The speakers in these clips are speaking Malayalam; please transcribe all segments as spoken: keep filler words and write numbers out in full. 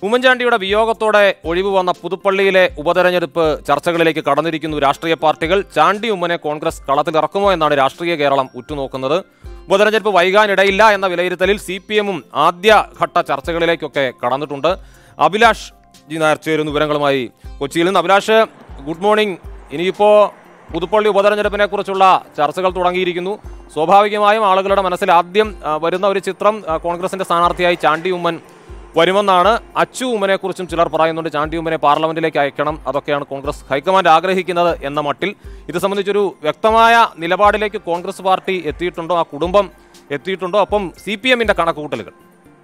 ഉമ്മൻചാണ്ടിയുടെ വിയോഗത്തോടെ ഒഴിവ് വന്ന പുതുപ്പള്ളിയിലെ ഉപതെരഞ്ഞെടുപ്പ് ചർച്ചകളിലേക്ക് കടന്നിരിക്കുന്നു രാഷ്ട്രീയ പാർട്ടികൾ. ചാണ്ടി ഉമ്മനെ കോൺഗ്രസ് കളത്തിലിറക്കുമോ എന്നാണ് രാഷ്ട്രീയ കേരളം ഉറ്റുനോക്കുന്നത്. ഉപതെരഞ്ഞെടുപ്പ് വൈകാനിടയില്ല എന്ന വിലയിരുത്തലിൽ സി പി എമ്മും ആദ്യഘട്ട ചർച്ചകളിലേക്കൊക്കെ കടന്നിട്ടുണ്ട്. അഭിലാഷ് ജി നായർ ചേരുന്നു വിവരങ്ങളുമായി കൊച്ചിയിൽ നിന്ന്. Abhilash, good morning. ഇനിയിപ്പോൾ പുതുപ്പള്ളി ഉപതെരഞ്ഞെടുപ്പിനെ കുറിച്ചുള്ള ചർച്ചകൾ തുടങ്ങിയിരിക്കുന്നു. സ്വാഭാവികമായും ആളുകളുടെ മനസ്സിൽ ആദ്യം വരുന്ന ഒരു ചിത്രം കോൺഗ്രസിന്റെ സ്ഥാനാർത്ഥിയായി ചാണ്ടി ഉമ്മൻ വരുമെന്നാണ്. അച്ചു ഉമ്മനെ കുറിച്ചും ചിലർ പറയുന്നുണ്ട്. ചാണ്ടി ഉമ്മനെ പാർലമെന്റിലേക്ക് അയക്കണം, അതൊക്കെയാണ് കോൺഗ്രസ് ഹൈക്കമാൻഡ് ആഗ്രഹിക്കുന്നത് എന്ന മട്ടിൽ. ഇത് സംബന്ധിച്ചൊരു വ്യക്തമായ നിലപാടിലേക്ക് കോൺഗ്രസ് പാർട്ടി എത്തിയിട്ടുണ്ടോ, ആ കുടുംബം എത്തിയിട്ടുണ്ടോ? അപ്പം സി പി എമ്മിന്റെ കണക്കുകൂട്ടലുകൾ.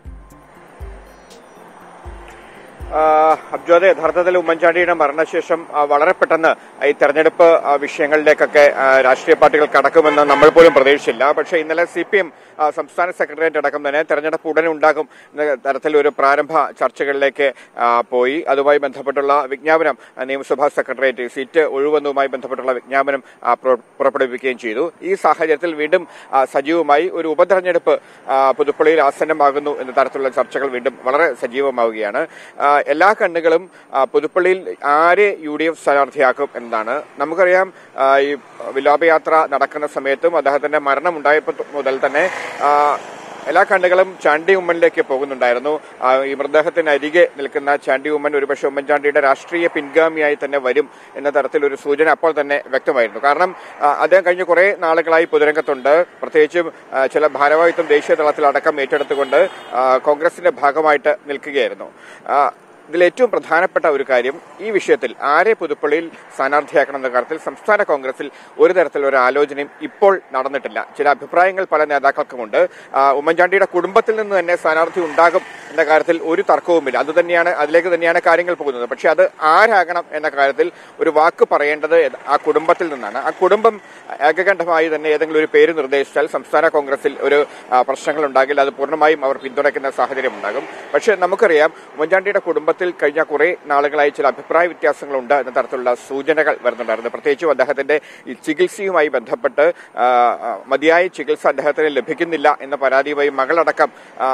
അബ്ജോദ്, യഥാർത്ഥത്തിൽ ഉമ്മൻചാണ്ടിയുടെ മരണശേഷം വളരെ പെട്ടെന്ന് ഈ തെരഞ്ഞെടുപ്പ് വിഷയങ്ങളിലേക്കൊക്കെ രാഷ്ട്രീയ പാർട്ടികൾ കടക്കുമെന്ന് നമ്മൾ പോലും പ്രതീക്ഷിച്ചില്ല. പക്ഷേ ഇന്നലെ സി പി എം സംസ്ഥാന സെക്രട്ടേറിയറ്റ് അടക്കം തന്നെ തെരഞ്ഞെടുപ്പ് ഉടനെ ഉണ്ടാകും എന്ന തരത്തിൽ ഒരു പ്രാരംഭ ചർച്ചകളിലേക്ക് പോയി. അതുമായി ബന്ധപ്പെട്ടുള്ള വിജ്ഞാപനം നിയമസഭാ സെക്രട്ടേറിയറ്റ് സീറ്റ് ഒഴിവെന്നതുമായി ബന്ധപ്പെട്ടുള്ള വിജ്ഞാപനം പുറപ്പെടുവിക്കുകയും ചെയ്തു. ഈ സാഹചര്യത്തിൽ വീണ്ടും സജീവമായി ഒരു ഉപതെരഞ്ഞെടുപ്പ് പുതുപ്പള്ളിയിൽ ആസന്നമാകുന്നു എന്ന തരത്തിലുള്ള ചർച്ചകൾ വീണ്ടും വളരെ സജീവമാവുകയാണ്. എല്ലാ കണ്ണുകളും പുതുപ്പള്ളിയിൽ ആരെ യു ഡി എഫ് സ്ഥാനാർത്ഥിയാക്കും എന്നതാണ്. നമുക്കറിയാം, ഈ വിലാപയാത്ര നടക്കുന്ന സമയത്തും അദ്ദേഹത്തിന്റെ മരണമുണ്ടായപ്പോൾ മുതൽ തന്നെ എല്ലാ കണ്ണുകളും ചാണ്ടി ഉമ്മനിലേക്ക് പോകുന്നുണ്ടായിരുന്നു. ഈ മൃതദേഹത്തിനരികെ നിൽക്കുന്ന ചാണ്ടി ഉമ്മൻ ഒരുപക്ഷെ ഉമ്മൻചാണ്ടിയുടെ രാഷ്ട്രീയ പിൻഗാമിയായി തന്നെ വരും എന്ന തരത്തിലൊരു സൂചന അപ്പോൾ തന്നെ വ്യക്തമായിരുന്നു. കാരണം അദ്ദേഹം കഴിഞ്ഞ കുറെ നാളുകളായി പൊതുരംഗത്തുണ്ട്. പ്രത്യേകിച്ചും ചില ഭാരവാഹിത്വം ദേശീയ തലത്തിലടക്കം ഏറ്റെടുത്തുകൊണ്ട് കോൺഗ്രസിന്റെ ഭാഗമായിട്ട് നിൽക്കുകയായിരുന്നു. ഇതിലേറ്റവും പ്രധാനപ്പെട്ട ഒരു കാര്യം, ഈ വിഷയത്തിൽ ആരെ പുതുപ്പള്ളിയിൽ സ്ഥാനാർത്ഥിയാക്കണം എന്ന കാര്യത്തിൽ സംസ്ഥാന കോൺഗ്രസിൽ ഒരു തരത്തിലൊരു ആലോചനയും ഇപ്പോൾ നടന്നിട്ടില്ല. ചില അഭിപ്രായങ്ങൾ പല നേതാക്കൾക്കുമുണ്ട്. ഉമ്മൻചാണ്ടിയുടെ കുടുംബത്തിൽ നിന്ന് തന്നെ സ്ഥാനാർത്ഥി ഉണ്ടാകും എന്ന കാര്യത്തിൽ ഒരു തർക്കവുമില്ല. അത് തന്നെയാണ് അതിലേക്ക് തന്നെയാണ് കാര്യങ്ങൾ പോകുന്നത്. പക്ഷെ അത് ആരാകണം എന്ന കാര്യത്തിൽ ഒരു വാക്ക് പറയേണ്ടത് ആ കുടുംബത്തിൽ നിന്നാണ്. ആ കുടുംബം ഏകകണ്ഠമായി തന്നെ ഏതെങ്കിലും ഒരു പേര് നിർദ്ദേശിച്ചാൽ സംസ്ഥാന കോൺഗ്രസിൽ ഒരു പ്രശ്നങ്ങൾ ഉണ്ടാകില്ല. അത് പൂർണ്ണമായും അവർ പിന്തുണയ്ക്കുന്ന സാഹചര്യം ഉണ്ടാകും. പക്ഷെ നമുക്കറിയാം, ഉമ്മൻചാണ്ടിയുടെ കുടുംബത്തിൽ കഴിഞ്ഞ കുറെ നാളുകളായി ചില അഭിപ്രായ വ്യത്യാസങ്ങളുണ്ട് എന്ന തരത്തിലുള്ള സൂചനകൾ വരുന്നുണ്ടായിരുന്നു. പ്രത്യേകിച്ചും അദ്ദേഹത്തിന്റെ ഈ ചികിത്സയുമായി ബന്ധപ്പെട്ട് മതിയായ ചികിത്സ അദ്ദേഹത്തിന് ലഭിക്കുന്നില്ല എന്ന പരാതിയുമായി മകളടക്കം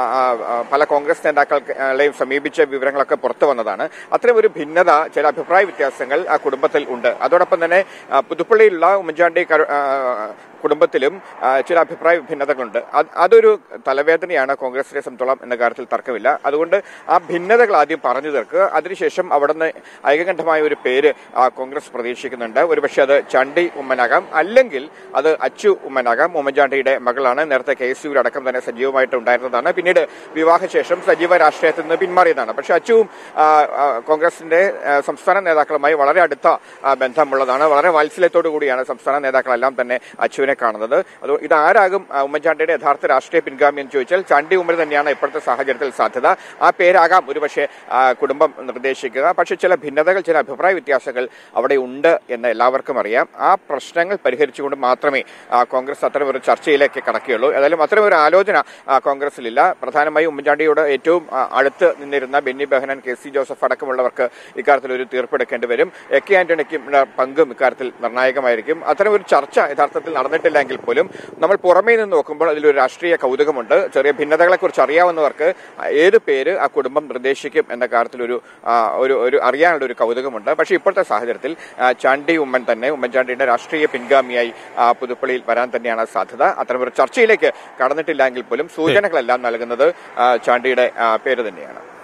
പല കോൺഗ്രസ് നേതാക്കളെയും സമീപിച്ച വിവരങ്ങളൊക്കെ പുറത്തു വന്നതാണ്. അത്തരം ഒരു ഭിന്നത, ചില അഭിപ്രായ വ്യത്യാസങ്ങൾ ആ കുടുംബത്തിൽ ഉണ്ട്. അതോടൊപ്പം തന്നെ പുതുപ്പള്ളിയിലുള്ള ഉമ്മൻചാണ്ടി കുടുംബത്തിലും ചില അഭിപ്രായ ഭിന്നതകളുണ്ട്. അതൊരു തലവേദനയാണ് കോൺഗ്രസിനെ സംബന്ധിച്ചോളം എന്ന കാര്യത്തിൽ തർക്കമില്ല. അതുകൊണ്ട് ആ ഭിന്നതകൾ ആദ്യം പറഞ്ഞു തീർക്കുക. അതിനുശേഷം അവിടുന്ന് ഐകകണ്ഠമായ ഒരു പേര് കോൺഗ്രസ് പ്രതീക്ഷിക്കുന്നുണ്ട്. ഒരുപക്ഷെ അത് ചാണ്ടി ഉമ്മനാകാം, അല്ലെങ്കിൽ അത് അച്ചു ഉമ്മനാകാം. ഉമ്മൻചാണ്ടിയുടെ മകളാണ്. നേരത്തെ കെ എസ് യുവിലടക്കം തന്നെ സജീവമായിട്ട് ഉണ്ടായിരുന്നതാണ്. പിന്നീട് വിവാഹശേഷം സജീവ രാഷ്ട്രീയത്തിൽ നിന്ന് പിന്മാറിയതാണ്. പക്ഷെ അച്ചുവും കോൺഗ്രസിന്റെ സംസ്ഥാന നേതാക്കളുമായി വളരെ അടുത്ത ബന്ധമുള്ളതാണ്. വളരെ വാത്സല്യത്തോടു കൂടിയാണ് സംസ്ഥാന നേതാക്കളെല്ലാം തന്നെ അച്ചുവിനെ കാണുന്നത്. അത് ഇതാരാകും ഉമ്മൻചാണ്ടിയുടെ യഥാർത്ഥ രാഷ്ട്രീയ പിൻഗാമി എന്ന് ചോദിച്ചാൽ ചാണ്ടി ഉമ്മൻ തന്നെയാണ് ഇപ്പോഴത്തെ സാഹചര്യത്തിൽ സാധ്യത. ആ പേരാകാം ഒരുപക്ഷെ കുടുംബം നിർദ്ദേശിക്കുക. പക്ഷെ ചില ഭിന്നതകൾ, ചില അഭിപ്രായ വ്യത്യാസങ്ങൾ അവിടെ ഉണ്ട് എന്ന് എല്ലാവർക്കും അറിയാം. ആ പ്രശ്നങ്ങൾ പരിഹരിച്ചുകൊണ്ട് മാത്രമേ കോൺഗ്രസ് അത്തരം ഒരു ചർച്ചയിലേക്ക് കടക്കുകയുള്ളൂ. ഏതായാലും അത്തരം ഒരു ആലോചന കോൺഗ്രസിലില്ല. പ്രധാനമായും ഉമ്മൻചാണ്ടിയോട് ഏറ്റവും അടുത്ത് നിന്നിരുന്ന Benny Behanan, K C Joseph അടക്കമുള്ളവർക്ക് ഇക്കാര്യത്തിൽ ഒരു തീർപ്പെടുക്കേണ്ടി വരും. എ കെ ആന്റണിക്കും പങ്കും ഇക്കാര്യത്തിൽ നിർണായകമായിരിക്കും. അത്തരം ഒരു ചർച്ച യഥാർത്ഥത്തിൽ നടന്നിട്ടില്ലെങ്കിൽ പോലും നമ്മൾ പുറമേ നിന്ന് നോക്കുമ്പോൾ അതിലൊരു രാഷ്ട്രീയ കൗതുകമുണ്ട്. ചെറിയ ഭിന്നതകളെക്കുറിച്ച് അറിയാവുന്നവർക്ക് ഏത് പേര് ആ കുടുംബം നിർദ്ദേശിക്കും എന്ന കാര്യത്തിൽ ഒരു ഒരു അറിയാനുള്ള ഒരു കൗതുകമുണ്ട്. പക്ഷേ ഇപ്പോഴത്തെ സാഹചര്യത്തിൽ ചാണ്ടി ഉമ്മൻ തന്നെ ഉമ്മൻചാണ്ടിയുടെ രാഷ്ട്രീയ പിൻഗാമിയായി പുതുപ്പള്ളിയിൽ വരാൻ തന്നെയാണ് സാധ്യത. അത്തരമൊരു ചർച്ചയിലേക്ക് കടന്നിട്ടില്ലെങ്കിൽ പോലും സൂചനകളെല്ലാം നൽകുന്നത് ചാണ്ടിയുടെ പേര് തന്നെയാണ്.